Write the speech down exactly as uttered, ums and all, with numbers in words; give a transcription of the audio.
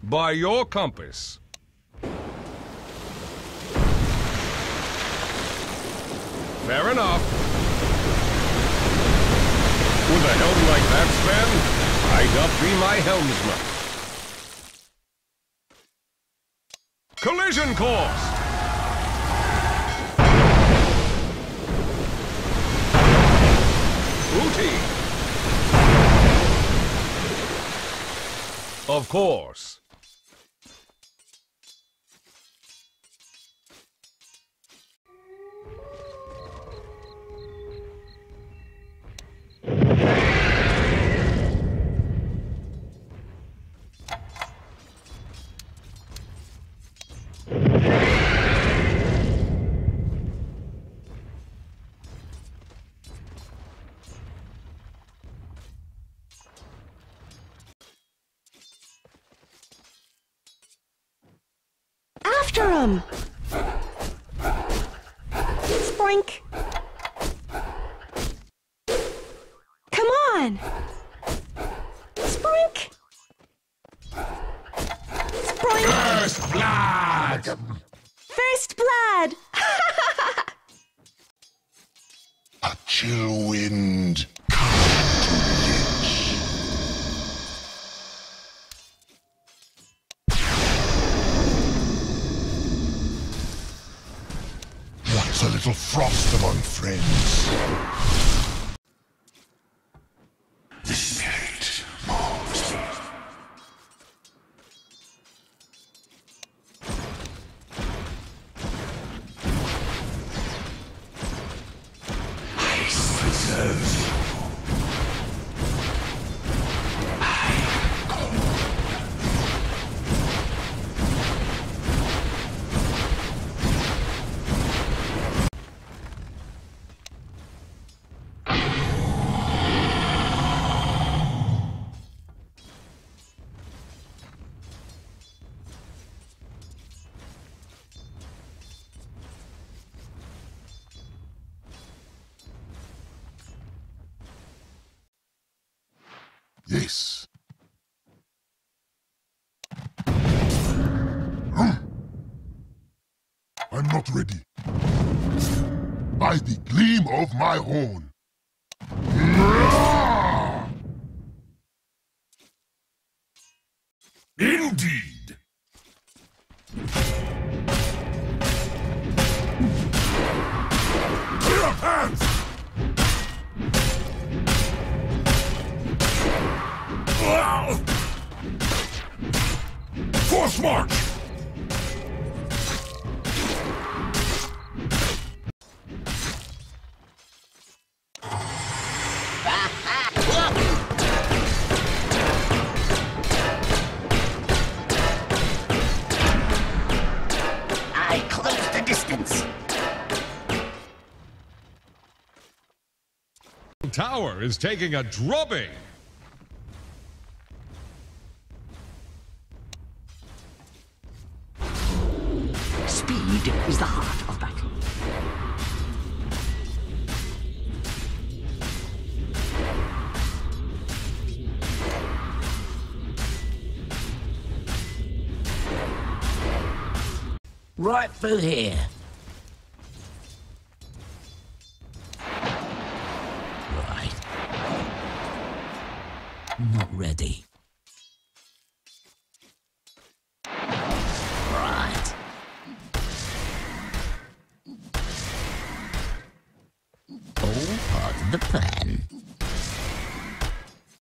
by your compass. Fair enough. With a helm like that, Sven, I'd not be my helmsman. Collision course! Booty! Of course. After him! Spoink! Come on! Spoink! Spoink! First blood! First blood! A chill wind comes to Lich. What's a little frost among friends? The spirit moves. I preserve you. I cold. Yes. Hmm. I'm not ready. By the gleam of my horn. Indeed. Clear up hands! Force march! I close the distance. Tower is taking a drubbing. Speed is the heart of battle. Right through here. Right. Not ready. Right. All part of the plan.